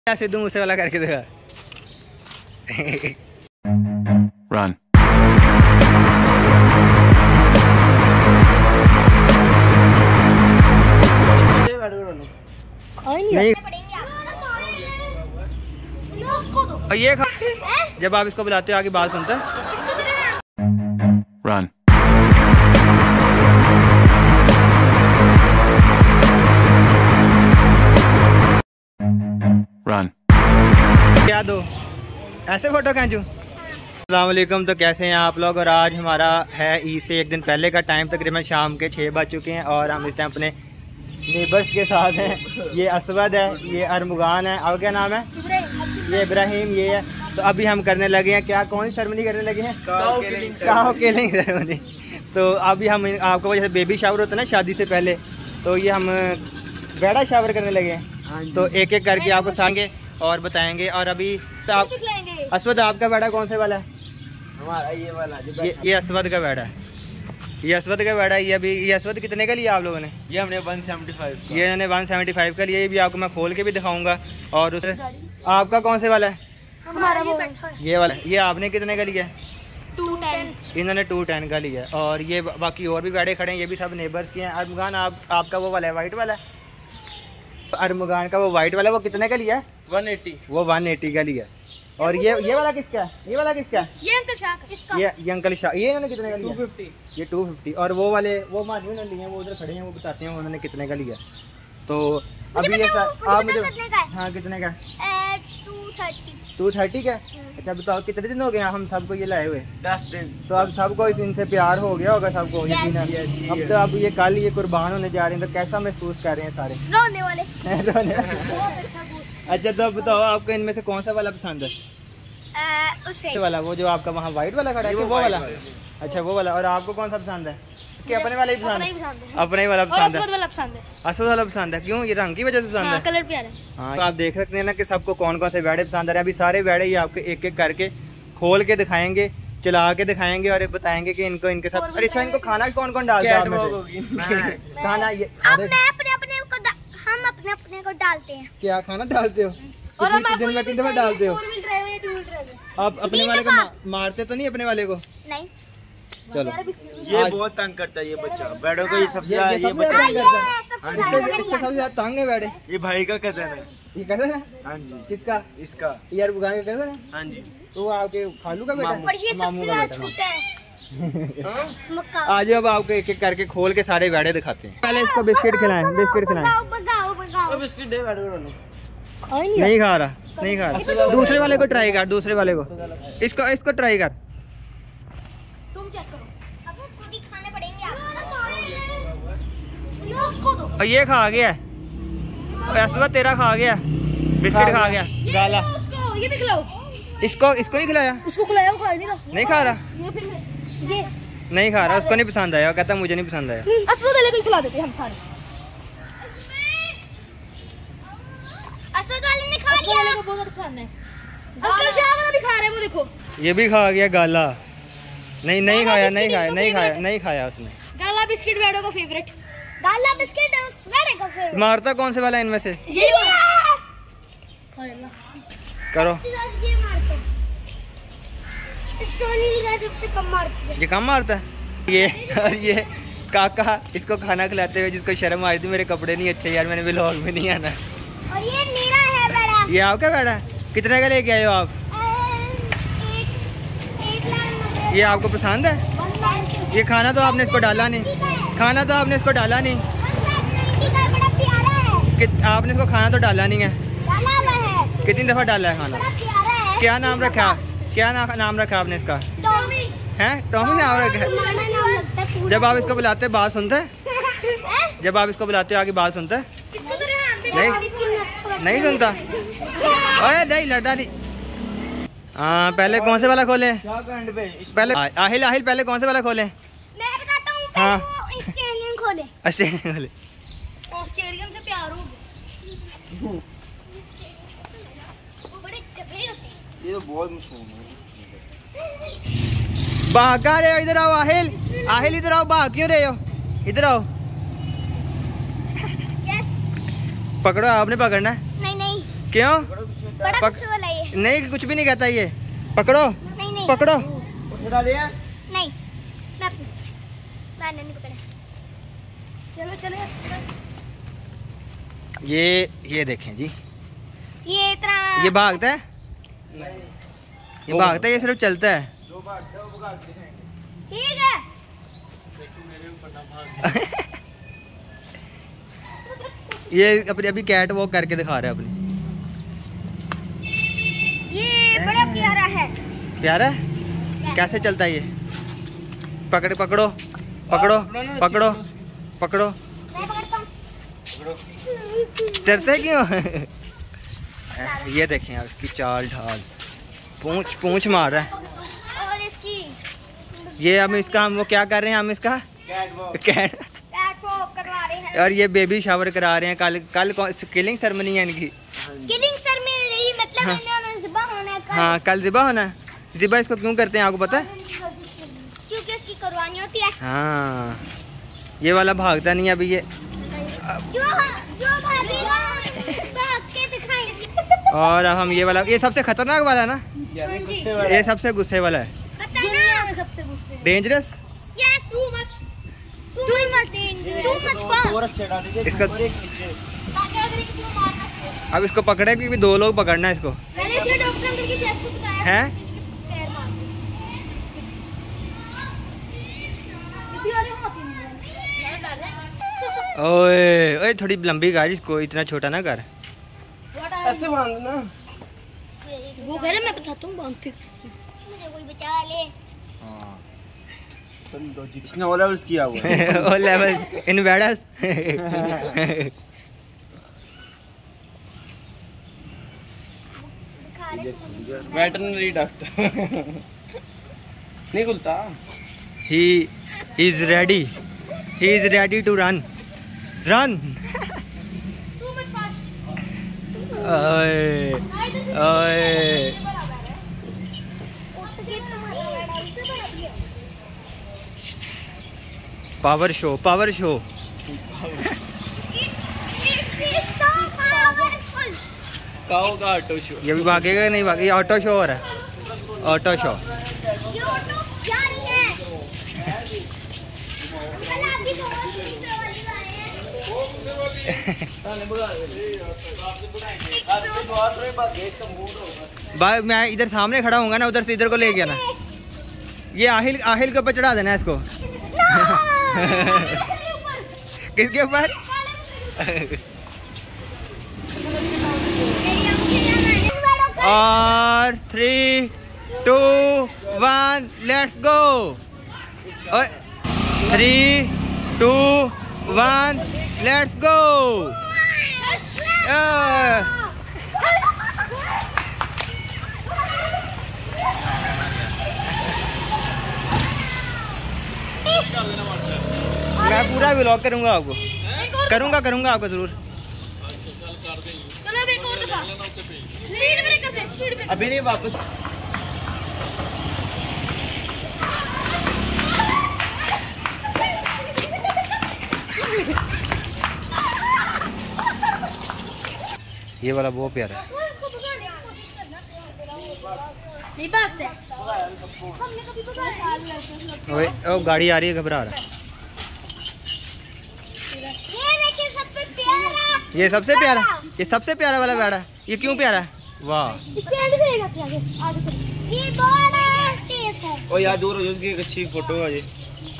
सिद्धू मूसे वाला करके देखा। Run. नहीं और ये खा जब आप इसको बुलाते हो आगे बात सुनता है। Run. Run. क्या दो ऐसे फोटो खींचूं। अस्सलाम वालेकुम, तो कैसे हैं आप लोग। और आज हमारा है ईद से एक दिन पहले का टाइम, तकरीबन शाम के 6 बज चुके हैं और हम इस टाइम अपने नेबर्स के साथ हैं। ये असवद है, ये अरमुगान है, और क्या नाम है, ये इब्राहिम, ये है। तो अभी हम करने लगे हैं क्या, कौन सी सेरेमनी करने लगे हैं, काऊ किलिंग सेरेमनी। तो अभी हम आपको जैसे बेबी शावर होता है ना शादी से पहले, तो ये हम बेड़ा शावर करने लगे हैं। तो एक एक करके आपको सांगे और बताएंगे। और अभी तो आप असवद, आपका बेड़ा कौन से वाला है? हमारा ये वाला ये असवद का बेड़ा है, ये असवद का बेड़ा है। ये अभी ये असवद कितने का लिया आप लोगों ने? ये हमने 175 का। ये इन्होंने 175 का लिया। ये भी आपको मैं खोल के भी दिखाऊंगा। और उसे आपका कौन से वाला है? हमारा ये वाला। ये आपने कितने का लिया? 210। इन्होंने 210 का लिया। और ये बाकी और भी बेड़े खड़े हैं, ये भी सब नेबर्स के हैं। अरमुगान आपका वो वाला है, वाइट वाला है। अरमुगान का वो वाइट वाला, वो कितने का लिया है? 180। वो 180 का लिया। और ये वाला किसका है? ये वाला किसका है? ये अंकल शाह का। ये अंकल शाह, ये इन्होंने कितने का लिया? 250। ये 250। और वो वाले वो मानी उन्होंने लिए हैं, वो उधर खड़े हैं, वो बताते हैं उन्होंने कितने का लिया। तो अभी ये हाँ मुझे हाँ कितने का? 230 का। अच्छा बताओ कितने दिन हो गए हम सबको ये लाए हुए? 10 दिन। तो अब सबको इनसे प्यार हो गया होगा सबको यकीनन। अब तो अब ये कल ये कुर्बान होने जा रहे हैं, तो कैसा महसूस कर रहे हैं सारे? रोने वाले। अच्छा तो बताओ आपको इनमें से कौन सा वाला पसंद है? उसे वाला, वो जो आपका वहाँ वाइट वाला खड़ा है, वो वाला? अच्छा वो वाला। और आपको कौन सा पसंद है? कि अपने वाला ही पसंद है? अपने वाला पसंद है। असवद वाला पसंद है। असवद वाला पसंद है। क्यों? ये रंग की वजह से पसंद है? कलर प्यारा है। हाँ तो आप देख सकते हैं ना कि सबको कौन कौन से बेड़े पसंद आ रहे हैं। अभी सारे बेड़े ये आपको एक एक करके खोल के दिखाएंगे, चला के दिखाएंगे और बताएंगे कि इनको इनके साथ। अरे अच्छा, इनको खाना कौन कौन डालता है? खाना ये हम अपने अपने को डालते हैं। क्या खाना डालते हो? दिन में कितने बार डालते हो? आप अपने वाले को मारते तो नहीं? अपने वाले को नहीं। चलो ये बहुत तंग करता है ये बच्चा, बेड़ों को। ये सबसे ज्यादा ये बच्चा तंग करता है। इससे सबसे ज्यादा तंग है बेड़े। ये भाई का कजन है। ये कजन है? हाँ जी। किसका? इसका। यार बुगा के कजन है? हाँ जी। तो आपके खालू का बेटा है? मामू का बेटा मक्का। आज अब आपको एक एक करके खोल के सारे बेड़े दिखाते हैं। पहले इसको बिस्किट खिलाएं, बिस्किट खिलाएं। बिस्किट दे बेड़ों को। नहीं खा रहा, नहीं खा रहा। दूसरे वाले को ट्राई कर, दूसरे वाले को। इसको ट्राई कर। तुम चेक करो। अब खुद ही खाने पड़ेंगे और ये खा गया, असवद तेरा खा गया, बिस्किट खा गया गाला। ये भी खिलाओ। इसको नहीं खिलाया? उसको खिलाया, वो खा नहीं रहा। नहीं खा रहा, ये नहीं खा रहा। उसको नहीं पसंद आया, कहता मुझे नहीं पसंद आया। असवद वाले को खिला देते हम सारे। असवद वाले ने खा लिया। को बहुत पसंद है। अंकल शाह वाला भी खा रहे हैं, वो देखो। ये भी खा गया गाला। नहीं खाया, नहीं खाया उसने। गाला बिस्किट बेड़ों का फेवरेट। गाला बिस्किट उस बेड़े का फेवरेट। मारता कौन से वाला इनमें से? ये करो। ये मारता है। इसको नहीं सबसे कम मारती है। ये कम मारता है ये। और ये काका इसको खाना खिलाते हुए जिसको शर्म आ रही थी, मेरे कपड़े नहीं अच्छे यार, मैंने व्लॉग में नहीं आना। और ये मेरा है बेड़ा। ये आपका बेड़ा? कितने का लेके आए हो आप? ये आपको पसंद है? ये खाना तो आपने इसको डाला नहीं, खाना तो आपने इसको डाला नहीं। बड़ा प्यारा है। आपने इसको खाना तो डाला नहीं है। डाला हुआ है। कितनी दफा डाला है खाना? बड़ा प्यारा है। क्या नाम रखा? क्या नाम रखा आपने इसका? टॉमी। हैं? टॉमी नाम रखा है। हमारा नाम लगता है। जब आप इसको बुलाते हैं बात सुनता है? जब आप इसको बुलाते हो आगे बात सुनता है? नहीं सुनता। ओए नहीं लड़ा नहीं। हाँ पहले कौन से वाला खोले? पहले आहिल पहले कौन से वाला खोले? मैं बताता हूँ। हाँ। ऑस्ट्रेलियन खोले। ऑस्ट्रेलियन खोले। ऑस्ट्रेलियन से प्यार हो गया। वो बड़े चपड़े होते हैं। ये तो बहुत मशहूर है। भागा रहे हो? इधर आओ आहिल इधर आओ। भाग क्यों रहे हो? इधर आओ। यस। पकड़ो, आपने पकड़ना है। नहीं क्यों? बड़ा गुस्से वाला ये। नहीं कुछ भी नहीं कहता ये। पकड़ो नहीं पकड़ो। नहीं मैंने नहीं पकड़ा। चलो चलो। ये देखें जी, ये इतना ये भागता है, ये भागता है, ये सिर्फ चलता है। ठीक है। ये अपनी अभी कैट वॉक करके दिखा रहा है अपनी। ये बड़ा प्यारा है। प्यारा है? कैसे चलता है ये? पकड़ो पकड़ो पकड़ो पकड़ो पकड़ो। मैं पकड़ता हूँ। डरते क्यों? ये देखें आप इसकी चाल ढाल, पूंछ मार रहा है। और इसकी ये हम इसका हम वो क्या कर रहे हैं, हम इसका कैट वॉक करवा रहे हैं। और ये बेबी शावर करा रहे हैं। कल किलिंग सेरेमनी है इनकी। किलिंग सर में यही मतलब हाँ। इन्होंने ज़िबा होना है कल। हाँ कल ज़िबा होना है। ज़िबा इसको क्यों करते हैं आपको पता है? क्योंकि उसकी कुर्बानी होती है। हाँ ये वाला भागता नहीं अभी ये। जो भागेगा भाग के दिखाएंगे। और अब हम ये वाला, ये सबसे खतरनाक वाला है ना, ये सबसे गुस्से वाला है। दुनिया में सबसे गुस्से। डेंजरस। यस टू मच इसका ताकि अगर किसी को मारना चाहिए। अब इसको पकड़े क्योंकि 2 लोग पकड़ना है इसको। पहले से डॉक्टर अंकल के शेफ को बताया हैं? कि इसके पैर मार दो। इतनी वाली हाथ ही नहीं है। ओए ओए थोड़ी लंबी गाड़ी, इसको इतना छोटा ना कर। ऐसे बांधना। वो कह रहा मैं बताता हूँ बांधते मुझे कोई बचा ले। इसने ओ लेवल्स किया हुआ है। ओ लेवल इन वेडस। वेटरनरी डॉक्टर नहीं खुलता। He is ready to run. Too much fast. ओए ओए पावर शो काओ का ऑटो शो। ये भी भागेगा नहीं भागेगा, ये ऑटो शो हो रहा है, ऑटो शो। भाई मैं इधर सामने खड़ा हूँगा ना, उधर से इधर को ले गया ना, ये आहिल के ऊपर चढ़ा देना इसको। किसके ऊपर? और 3, 2, 1 लेट्स गो। 3, 2, 1 let's go. मैं पूरा व्लॉग करूंगा आपको, करूंगा आपको जरूर। चलो एक और दफा स्पीड ब्रेकर से स्पीड ब्रेकर। अभी नहीं वापस। ये वाला बहुत प्यारा है। नहीं भागते हमने कभी पकड़ा। ओए ओ गाड़ी आ रही है, घबरा रहा है। ये देखिए सबसे प्यारा, ये सबसे प्यारा वाला बैड़ा है। ये क्यों प्यारा है? वाह इसके आगे से आगे ये बड़ा तेज है। ओ यार दूर हो, उसकी एक अच्छी फोटो है ये।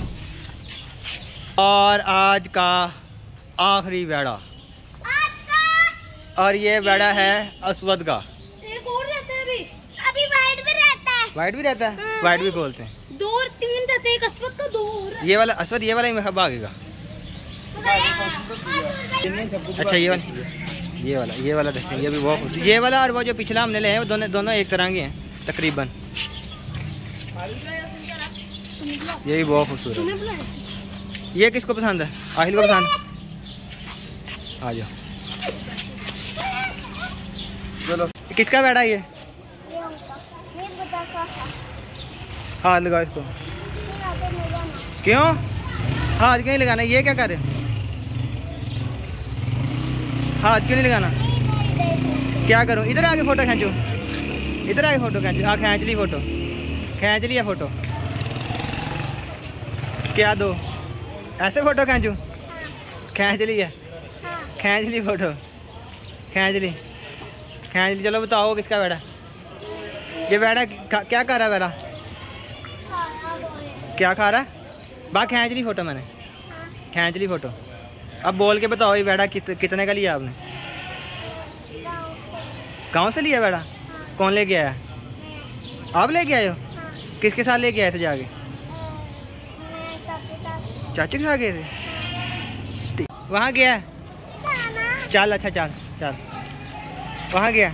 और आज का आखिरी बैड़ा, और ये बैड़ा है असवद का। एक और रहता है अभी वाइट भी रहता है। वाइट भी रहता है, वाइट भी खोलते हैं। 2 और 3 रहते हैं, एक असवद का 2 और। ये वाला असवद, ये वाला ही भागेगा। अच्छा ये वाला देखते हैं, ये भी बहुत, ये वाला और वो जो पिछला हमने ले हैं वो दोनों एक तरह के हैं तकरीबन। ये भी बहुत खूबसूरत है। ये किसको पसंद है? आहिल को पसंद। आ जाओ। चलो किसका बैठा ये? हाथ लगाओ इसको। क्यों हाथ क्यों नहीं लगाना? ये क्या कर रहे? हाथ क्यों नहीं लगाना? क्या करूँ? इधर आके फ़ोटो खींचूँ, इधर आके फ़ोटो खींचूँ। हाँ खींच ली फ़ोटो, खींच लिया फ़ोटो। क्या दो? ऐसे फ़ोटो खींचूँ? खींच लिया, खींच ली फ़ोटो, खींच ली, खींच ली। चलो बताओ किसका बेड़ा? ये बेड़ा क्या कर रहा है? बेड़ा क्या खा रहा है? बा खींच ली फ़ोटो मैंने, खींच ली फ़ोटो। अब बोल के बताओ ये बेड़ा कितने का लिया आपने? गाँव से लिया बेड़ा? कौन लेके आया? आप लेके आए हो? किसके साथ लेके आए थे जाके? चाचू के साथ गए थे? वहाँ गया? चल अच्छा चल चल, वहाँ गया?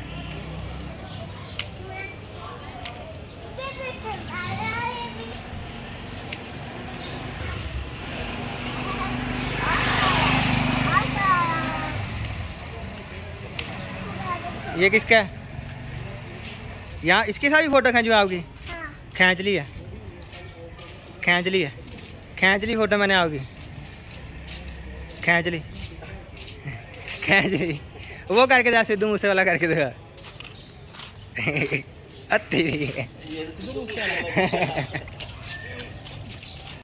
ये किसका है? यहाँ इसके साथ भी फ़ोटो खींचूँ आपकी? खींच ली है, खींच ली है, खींच ली फ़ोटो मैंने आपकी, खींच ली, खींच ली। वो करके दे, सिद्धू मूसे वाला करके दे। अत्ती